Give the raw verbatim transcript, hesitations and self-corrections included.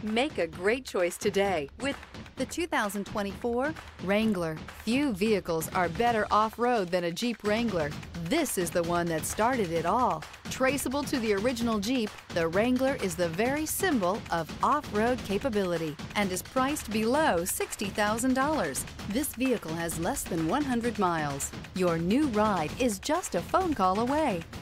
Make a great choice today with the two thousand twenty-four Wrangler. Few vehicles are better off-road than a Jeep Wrangler. This is the one that started it all. Traceable to the original Jeep, the Wrangler is the very symbol of off-road capability and is priced below sixty thousand dollars. This vehicle has less than one hundred miles. Your new ride is just a phone call away.